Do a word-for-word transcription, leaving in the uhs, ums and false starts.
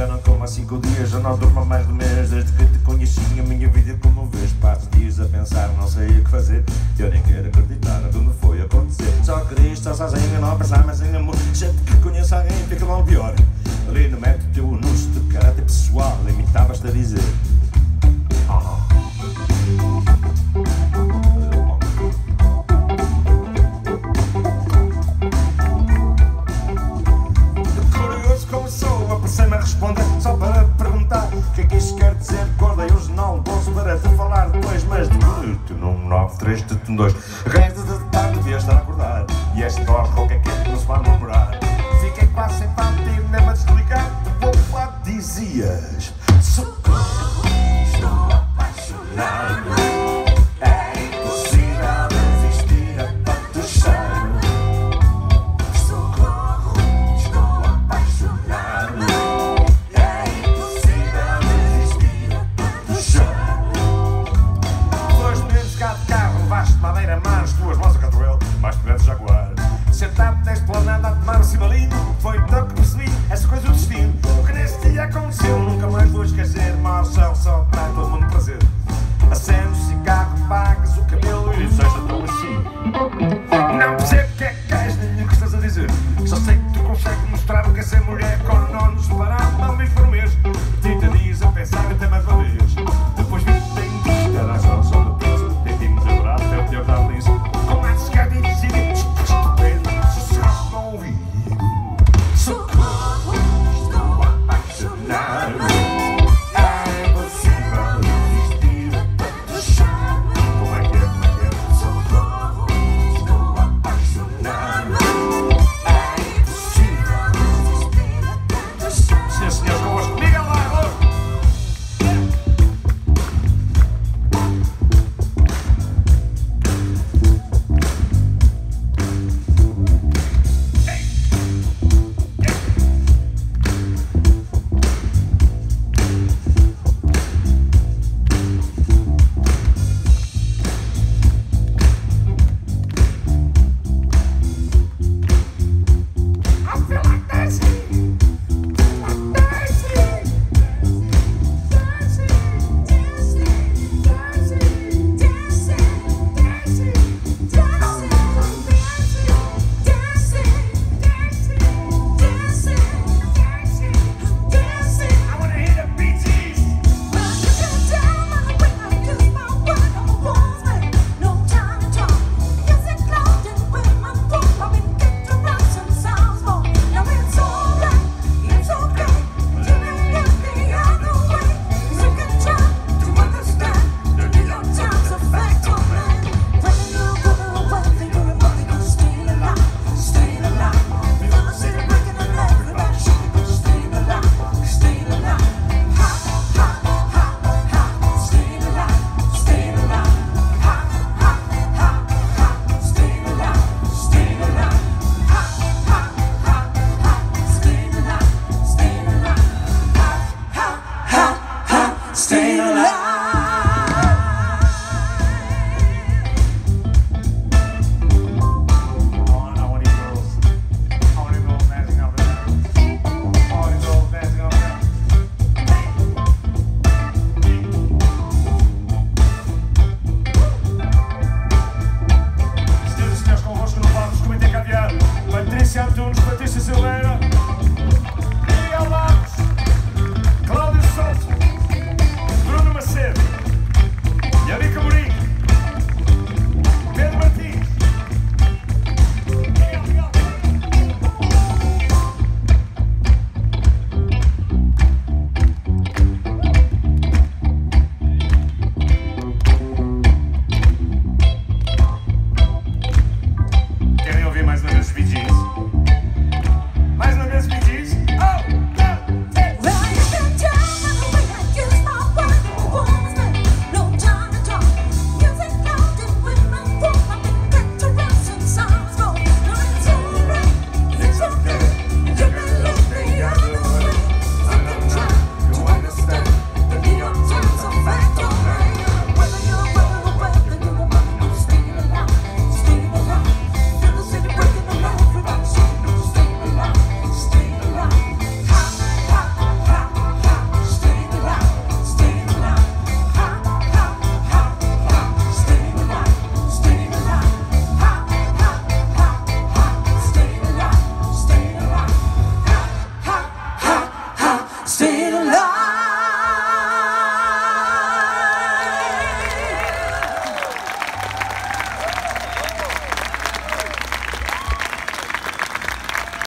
já não como há cinco dias, já não durmo há mais de mês. Desde que te conheci a minha vida como vês. Passo dias a pensar, não sei o que fazer. Eu nem quero acreditar no que me foi acontecer. Só queria estar sozinho, não pensar mais em amor. Sempre que conheço alguém fica mal pior. Ali no método teu anúncio de caráter pessoal, limitavas-te a dizer oh. Curioso como sou, apressei-me a responder só para perguntar o que é que isto quer dizer. Acordei o jornal de bolso para te falar depois, mas de teu número nove três sete um dois. Resto de tarde devia estar a acordar e este voz qualquer que não se vai murmurar. Fiquei quase sem partir, nem a desligar. Do outro lado dizias socorro, estou apaixonado. É impossível resistir a tanto cheiro. Socorro, estou apaixonado. É impossível resistir a tanto cheiro. Foste menos cá de carro, levaste madeira a mar, as tuas mãos a catroel, mais tiveste jaguar. Sentado na esplanada a tomar o cibalinho, foi então que percebi essa coisa do destino. O que nesse dia aconteceu, nunca mais vou esquecer. Marcelo só dá todo mundo prazer. Acenes o cigarro, pagas o cabelo e disseste tão assim. Não percebo o que é que queres, nem o que estás a dizer. Só sei que tu consegues mostrar o que é ser mulher. Quando não nos separar, não me informes. trinta dias a pensar até mais uma vez.